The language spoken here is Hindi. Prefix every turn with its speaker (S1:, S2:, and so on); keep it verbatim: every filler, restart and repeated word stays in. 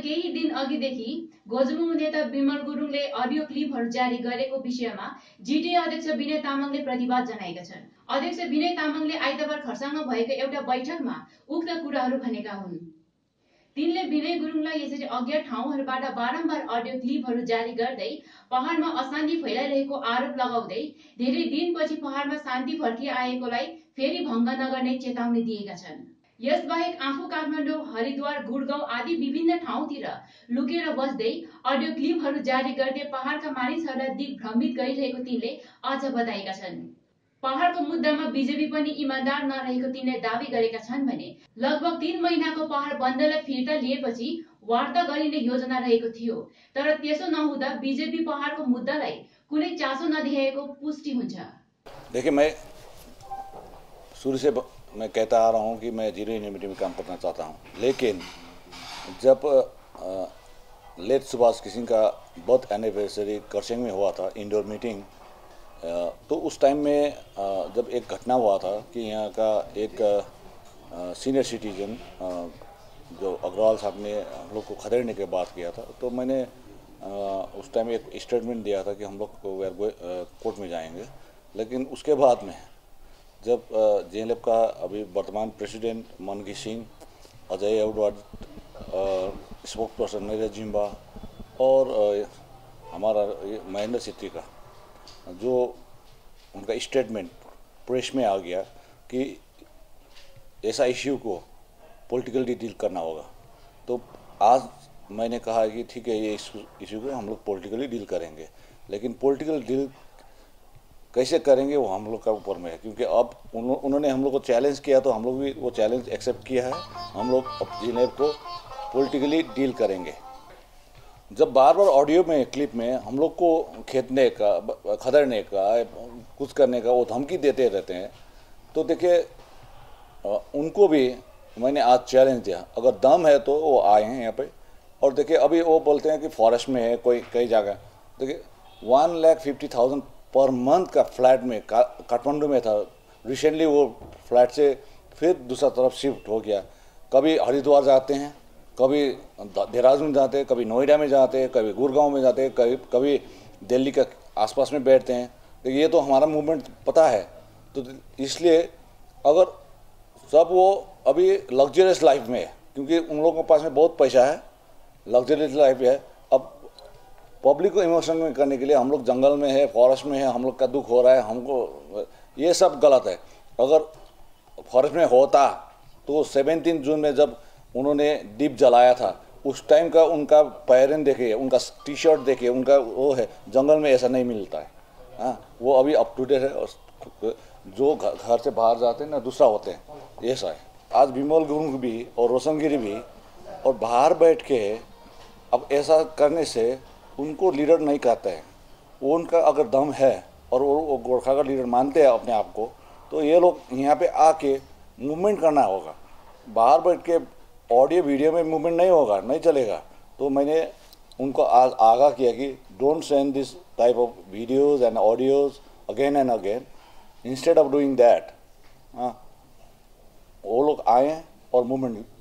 S1: केही दिन अघिदेखि गोजमुङ नेता विमल गुरुङले अडियो क्लिपहरू जारी गरेको विषयमा जिटिए अध्यक्ष विनय तामाङले प्रतिवाद जनाएका छन्। अध्यक्ष विनय तामाङले आइतबार खरसाङमा भएको एउटा बैठकमा उक्त कुराहरू भनेका हुन्। तिनले विनय गुरुङलाई यसरी अज्ञात ठाउँहरूबाट बारम्बार अडियो क्लिपहरू जारी गर्दै पहाडमा अशान्ति फैलाइरहेको आरोप लगाउँदै धेरै दिनपछि पहाडमा शान्ति फर्किआएकोलाई फेरि भङ्ग नगर्ने चेतावनी दिएका छन्। यसबाहेक आफू काठमाडौँ, हरिद्वार, गुडगाउँ आदि विभिन्न ठाउँतिर लुकेर बस्दै अडियो क्लिपहरू जारी गर्दै पहाडका मानिसहरूलाई दिग्भ्रमित गरिरहेको तिनले अझ बताएका छन्। पहाडको मुद्दामा बिजेपी पनि इमानदार नरहेको तिनले दावी गरेका छन् भने लगभग तीन महिनाको पहाड बन्दलाई फिर्ता लिएपछि वार्ता गरिने योजना रहेको थियो, तर त्यसो नहुँदा बिजेपी पहाडको मुद्दालाई कुनै चासो नदेखाएको पुष्टि हुन्छ।
S2: देखिए, मैं शुरू से मैं कहता आ रहा हूँ कि मैं जीरो यूनिटी में काम करना चाहता हूँ, लेकिन जब लेट सुभाष किशन का बर्थ एनिवर्सरी खरसाङ में हुआ था इंडोर मीटिंग, तो उस टाइम में जब एक घटना हुआ था कि यहाँ का एक सीनियर सिटीजन जो अग्रवाल साहब ने हम लोग को खदेड़ने के बात किया था, तो मैंने उस टाइम एक स्टेटमेंट दिया था कि हम लोग को कोर्ट में जाएंगे। लेकिन उसके बाद में जब जे एल एफ का अभी वर्तमान प्रेसिडेंट मनघी Singh, Ajay Edward, spokesperson Neeraj जिम्बा और हमारा महेंद्र छेत्री का जो उनका स्टेटमेंट प्रेस में आ गया कि ऐसा इश्यू को पॉलिटिकली डील करना होगा, तो आज मैंने कहा कि ठीक है, ये इश्यू को हम लोग पॉलिटिकली डील करेंगे, लेकिन पॉलिटिकल डील कैसे करेंगे वो हम लोग का ऊपर में है, क्योंकि अब उन्होंने हम लोग को चैलेंज किया तो हम लोग भी वो चैलेंज एक्सेप्ट किया है। हम लोग अब जिनेव को पॉलिटिकली डील करेंगे। जब बार बार ऑडियो में, क्लिप में हम लोग को खेदने का, खदेड़ने का, कुछ करने का वो धमकी देते रहते हैं, तो देखिए उनको भी मैंने आज चैलेंज दिया, अगर दम है तो वो आए हैं यहाँ पे। और देखिए अभी वो बोलते हैं कि फॉरेस्ट में है कोई कई जगह, देखिए one lakh fifty thousand per month का फ्लैट में का, काठमांडू में था, रिसेंटली वो फ्लैट से फिर दूसरा तरफ शिफ्ट हो गया। कभी हरिद्वार जाते हैं, कभी देहरादून जाते हैं, कभी नोएडा में जाते हैं, कभी गुड़गांव में जाते हैं, कभी कभी दिल्ली के आसपास में बैठते हैं। तो ये तो हमारा मूवमेंट पता है, तो इसलिए अगर सब वो अभी लग्जरियस लाइफ में है, क्योंकि उन लोगों के पास में बहुत पैसा है, लग्जरियस लाइफ है। अब पब्लिक को इमोशन में करने के लिए हम लोग जंगल में है, फॉरेस्ट में है, हम लोग का दुख हो रहा है, हमको ये सब गलत है। अगर फॉरेस्ट में होता तो सेवनटीन जून में जब उन्होंने दीप जलाया था, उस टाइम का उनका पैरन देखिए, उनका टी शर्ट देखिए, उनका वो है, जंगल में ऐसा नहीं मिलता है। हाँ, वो अभी अप टू डेट है, और जो घर से बाहर जाते हैं ना दूसरा होते हैं, ऐसा है। आज विमल गुरुंग भी और रोशनगिरी भी और बाहर बैठ के अब ऐसा करने से उनको लीडर नहीं कहते हैं। वो उनका अगर दम है और वो गोरखा का लीडर मानते हैं अपने आप को, तो ये लोग यहाँ पे आके मूवमेंट करना होगा। बाहर बैठ के ऑडियो वीडियो में मूवमेंट नहीं होगा, नहीं चलेगा। तो मैंने उनको आज आगाह किया कि don't send this type of videos and audios again and again, instead of doing that. हाँ, वो लोग आए और मूवमेंट